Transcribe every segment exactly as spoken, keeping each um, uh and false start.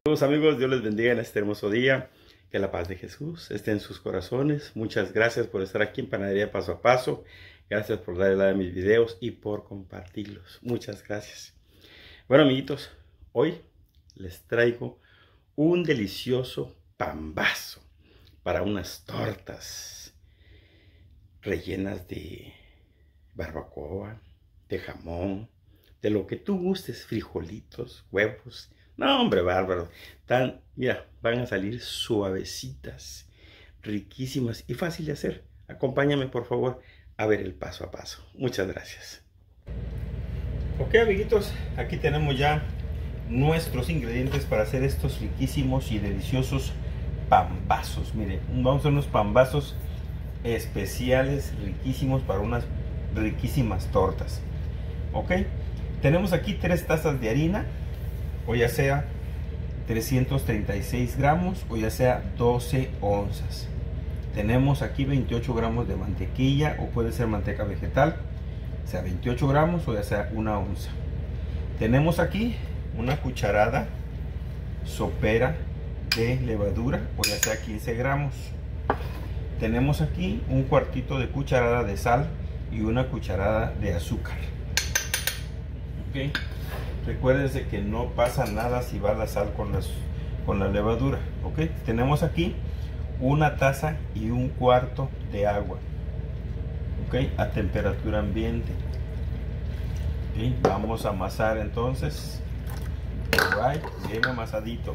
Saludos amigos, Dios les bendiga en este hermoso día. Que la paz de Jesús esté en sus corazones. Muchas gracias por estar aquí en Panadería Paso a Paso. Gracias por darle like a mis videos y por compartirlos. Muchas gracias. Bueno amiguitos, hoy les traigo un delicioso pambazo para unas tortas rellenas de barbacoa, de jamón, de lo que tú gustes, frijolitos, huevos. No, hombre, bárbaro. Tan, mira, van a salir suavecitas, riquísimas y fácil de hacer. Acompáñame, por favor, a ver el paso a paso. Muchas gracias. Ok, amiguitos, aquí tenemos ya nuestros ingredientes para hacer estos riquísimos y deliciosos pambazos. Miren, vamos a hacer unos pambazos especiales, riquísimos para unas riquísimas tortas. Ok, tenemos aquí tres tazas de harina, o ya sea trescientos treinta y seis gramos o ya sea doce onzas. Tenemos aquí veintiocho gramos de mantequilla, o puede ser manteca vegetal, sea veintiocho gramos o ya sea una onza. Tenemos aquí una cucharada sopera de levadura, o ya sea quince gramos. Tenemos aquí un cuartito de cucharada de sal y una cucharada de azúcar. Ok, recuérdense que no pasa nada si va la sal con, las, con la levadura. Ok, tenemos aquí una taza y un cuarto de agua, ok, a temperatura ambiente. Okay, vamos a amasar entonces, right, bien amasadito,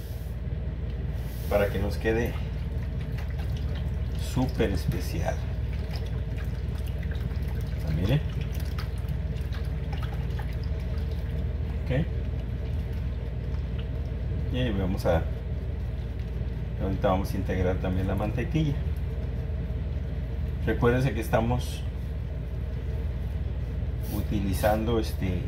para que nos quede súper especial. Miren, ok, y vamos a ahorita vamos a integrar también la mantequilla. Recuérdense que estamos utilizando este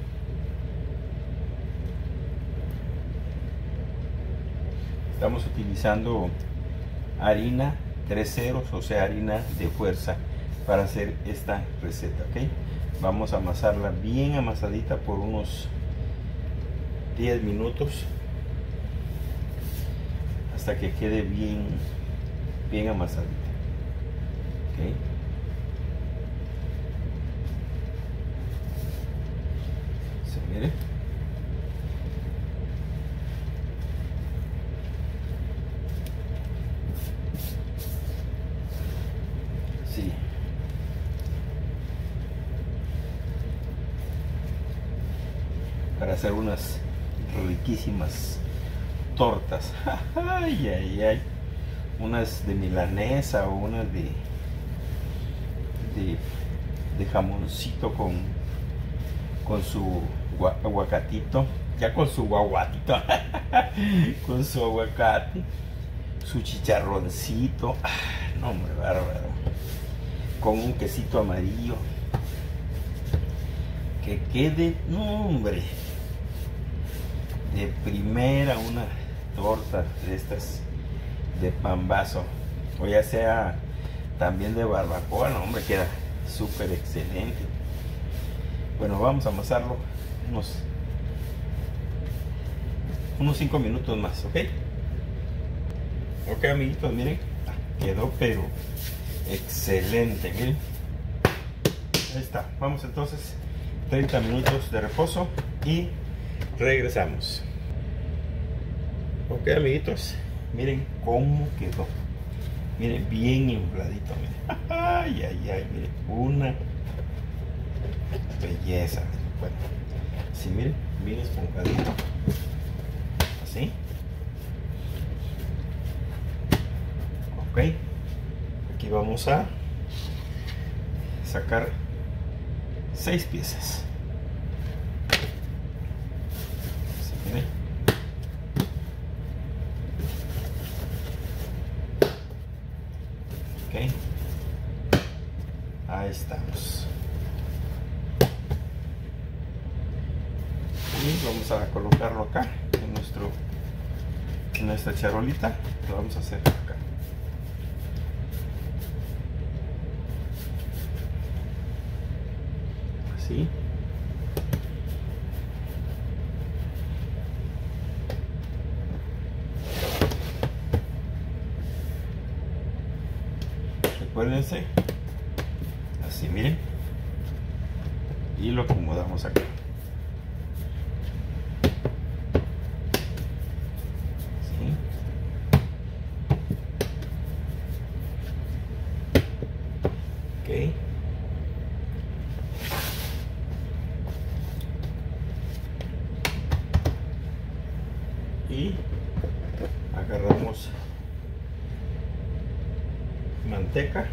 estamos utilizando harina tres ceros, o sea harina de fuerza, para hacer esta receta. Ok, vamos a amasarla bien amasadita por unos diez minutos hasta que quede bien bien amasadita. Ok, se mire, sí, para hacer unas riquísimas tortas. Ay, ay, ay. Unas de milanesa o unas de, de, de jamoncito con, con su aguacatito. Ya con su aguatito. Con su aguacate. Su chicharroncito. Ah, no, hombre, bárbaro. Con un quesito amarillo. Que quede, no, hombre, de primera una torta de estas de pambazo, o ya sea también de barbacoa. No, hombre, queda súper excelente. Bueno, vamos a amasarlo unos unos cinco minutos más. Ok, ok amiguitos, miren, quedó pero excelente. Miren, ahí está. Vamos entonces, treinta minutos de reposo y regresamos. Ok amiguitos, miren cómo quedó. Miren, bien infladito. Miren. Ay, ay, ay, miren, una belleza. Bueno, sí, miren, bien esponjadito. Así. Ok, aquí vamos a sacar seis piezas. Así, miren. Ok, ahí estamos. Y vamos a colocarlo acá en nuestro en nuestra charolita. Lo vamos a hacer acá. Así. recuérdense, así miren, y lo acomodamos acá. ¿Sí? Ok. Y agarramos manteca,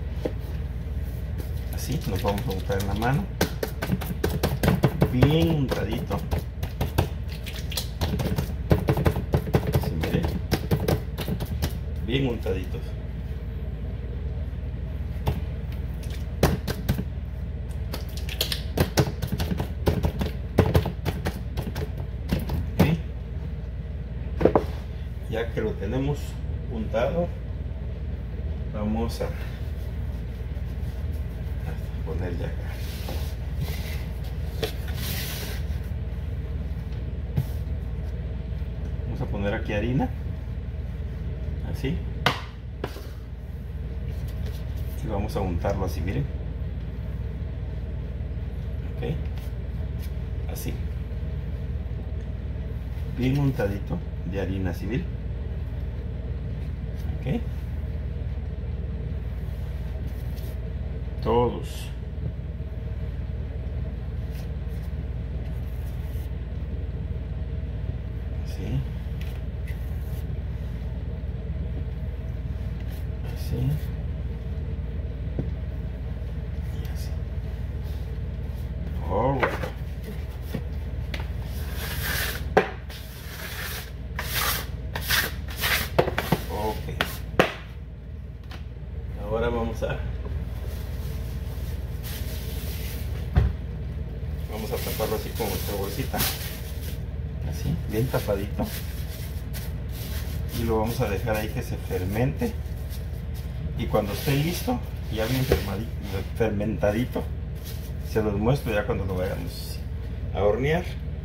así nos vamos a untar en la mano, bien untadito, así miren, bien untaditos. ¿Sí? Ya que lo tenemos untado, vamos a, a ponerle acá. Vamos a poner aquí harina, así, y vamos a untarlo así, miren. Ok, así, bien untadito de harina civil. Ok, todos. Así. Así. Y así. All right. Ok. Ahora vamos a vamos a taparlo así con nuestra bolsita, así, bien tapadito, y lo vamos a dejar ahí que se fermente, y cuando esté listo, ya bien fermentadito, se los muestro ya cuando lo vayamos a hornear.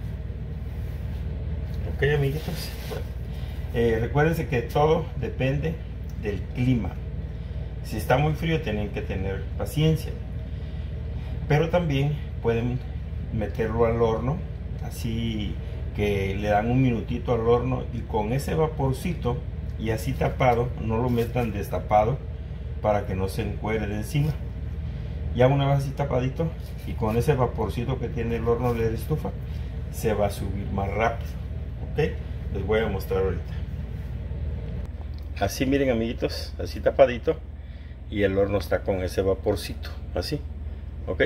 Ok, amiguitos, bueno, eh, recuérdense que todo depende del clima. Si está muy frío tienen que tener paciencia, pero también pueden meterlo al horno, así que le dan un minutito al horno, y con ese vaporcito y así tapado, no lo metan destapado para que no se encuere de encima. Ya una vez así tapadito y con ese vaporcito que tiene el horno de la estufa, se va a subir más rápido. Ok, les voy a mostrar ahorita. Así miren, amiguitos, así tapadito, y el horno está con ese vaporcito, así. Ok.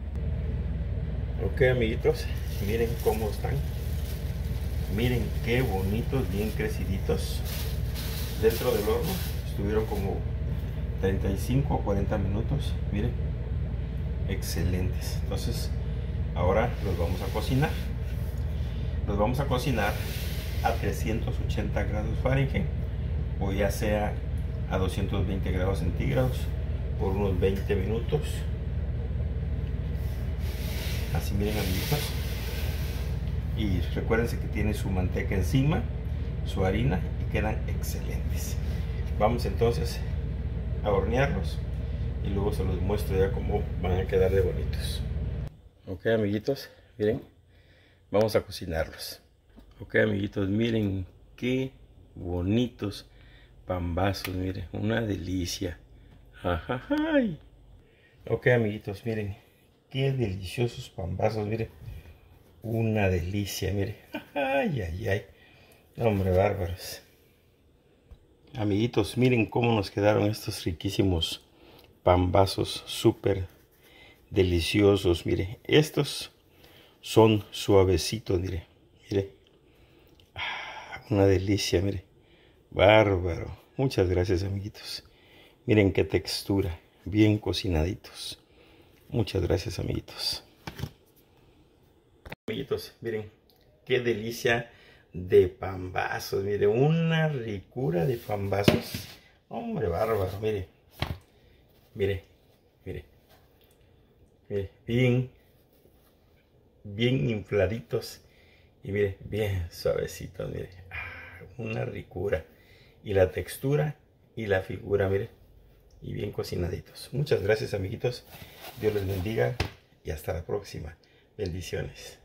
Ok, amiguitos, miren cómo están. Miren qué bonitos, bien creciditos. Dentro del horno estuvieron como treinta y cinco o cuarenta minutos. Miren, excelentes. Entonces ahora los vamos a cocinar. Los vamos a cocinar a trescientos ochenta grados Fahrenheit, o ya sea a doscientos veinte grados centígrados, por unos veinte minutos. Así miren, amiguitos, y recuérdense que tiene su manteca encima, su harina, y quedan excelentes. Vamos entonces a hornearlos y luego se los muestro ya cómo van a quedar de bonitos. Ok, amiguitos, miren, vamos a cocinarlos. Ok, amiguitos, miren qué bonitos pambazos, miren, una delicia. Ajajay. Ok, amiguitos, miren qué deliciosos pambazos, miren, una delicia, miren. Ay, ay, ay, hombre, bárbaros. Amiguitos, miren cómo nos quedaron estos riquísimos pambazos, súper deliciosos. Mire, estos son suavecitos, mire, mire, ah, una delicia, mire, bárbaro. Muchas gracias, amiguitos. Miren qué textura, bien cocinaditos. Muchas gracias, amiguitos. Amiguitos, miren qué delicia de pambazos, mire, una ricura de pambazos, hombre, bárbaro. Mire, mire, mire, mire, bien bien infladitos, y mire, bien suavecitos, mire, ah, una ricura, y la textura y la figura, mire, y bien cocinaditos. Muchas gracias, amiguitos. Dios les bendiga y hasta la próxima. Bendiciones.